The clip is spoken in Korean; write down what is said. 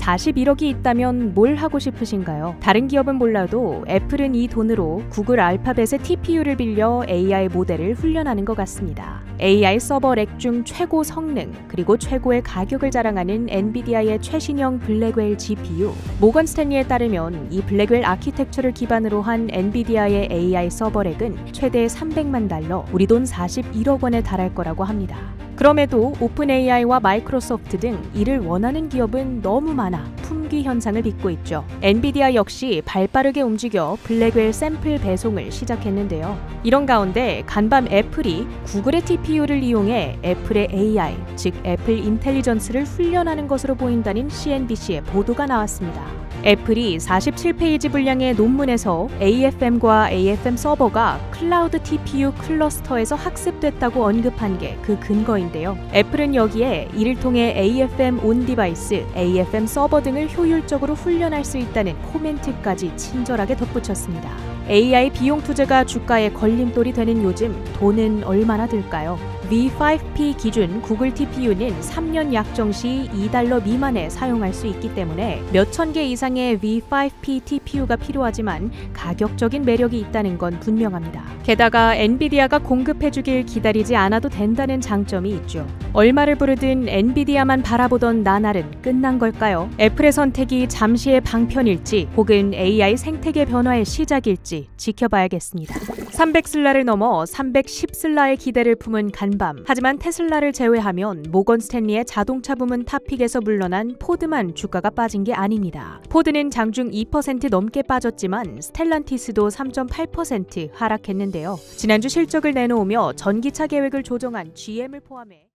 41억이 있다면 뭘 하고 싶으신가요? 다른 기업은 몰라도 애플은 이 돈으로 구글 알파벳의 TPU를 빌려 AI 모델을 훈련하는 것 같습니다. AI 서버 렉 중 최고 성능 그리고 최고의 가격을 자랑하는 엔비디아의 최신형 블랙웰 GPU. 모건 스탠리에 따르면 이 블랙웰 아키텍처를 기반으로 한 엔비디아의 AI 서버 렉은 최대 300만 달러, 우리 돈 41억 원에 달할 거라고 합니다. 그럼에도 오픈 AI와 마이크로소프트 등 이를 원하는 기업은 너무 많아 품귀 현상을 빚고 있죠. 엔비디아 역시 발빠르게 움직여 블랙웰 샘플 배송을 시작했는데요. 이런 가운데 간밤 애플이 구글의 TPU를 이용해 애플의 AI, 즉 애플 인텔리전스를 훈련하는 것으로 보인다는 CNBC의 보도가 나왔습니다. 애플이 47페이지 분량의 논문에서 AFM과 AFM 서버가 클라우드 TPU 클러스터에서 학습됐다고 언급한 게 그 근거인데요. 애플은 여기에 이를 통해 AFM 온 디바이스, AFM 서버 등을 효율적으로 훈련할 수 있다는 코멘트까지 친절하게 덧붙였습니다. AI 비용 투자가 주가에 걸림돌이 되는 요즘 돈은 얼마나 들까요? V5P 기준 구글 TPU는 3년 약정 시 $2 미만에 사용할 수 있기 때문에 몇천 개 이상의 V5P TPU가 필요하지만 가격적인 매력이 있다는 건 분명합니다. 게다가 엔비디아가 공급해주길 기다리지 않아도 된다는 장점이 있죠. 얼마를 부르든 엔비디아만 바라보던 나날은 끝난 걸까요? 애플의 선택이 잠시의 방편일지 혹은 AI 생태계 변화의 시작일지 지켜봐야겠습니다. 300슬라를 넘어 310슬라의 기대를 품은 간밤. 하지만 테슬라를 제외하면 모건 스탠리의 자동차 부문 탑픽에서 물러난 포드만 주가가 빠진 게 아닙니다. 포드는 장중 2% 넘게 빠졌지만 스텔란티스도 3.8% 하락했는데요. 지난주 실적을 내놓으며 전기차 계획을 조정한 GM을 포함해